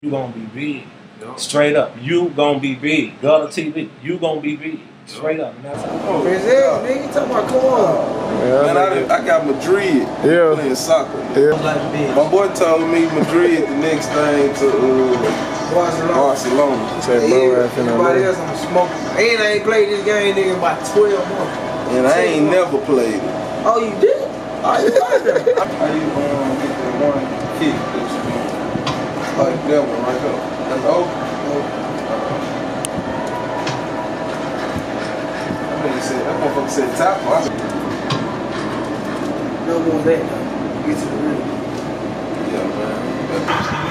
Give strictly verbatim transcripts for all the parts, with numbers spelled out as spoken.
You gonna be big. Yep. Straight up. You gonna be big. Gutta T V. You gonna be big. Straight up. And that's how. Oh, yeah, nigga, talking about come on. Yeah, man, I, I got Madrid yeah. playing soccer. Yeah. My boy told me Madrid the next thing to uh, Barcelona. Barcelona. Say, Yeah, bro, everybody else I'm smoking. And I ain't played this game, nigga, in about twelve months. And I ain't never played it. Oh, you did? Oh, you like that? How you um, get that one kick that you doing? Like that one right there. That's open. That nigga said, that motherfucker said top one. No more of that, though. Get to the real. Yeah, man.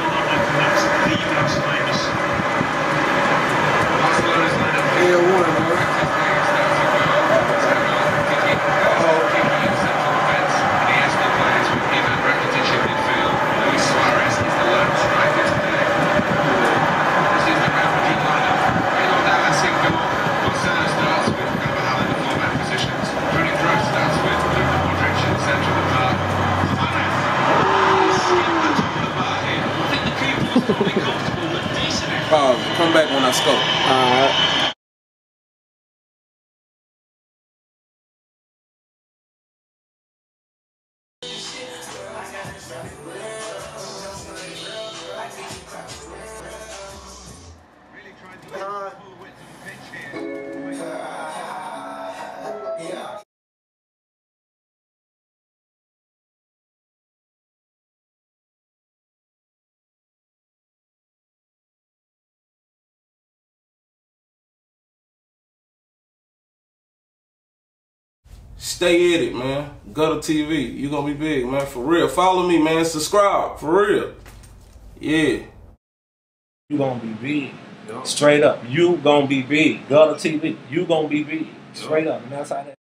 L one, man. Pause. Come back when I score. Alright. Stay at it, man. Gutta T V. You gonna be big, man. For real. Follow me, man. Subscribe. For real. Yeah. You gonna be big. Yep. Straight up. You gonna be big. Gutta T V. You gonna be big. Straight up. And that's how that.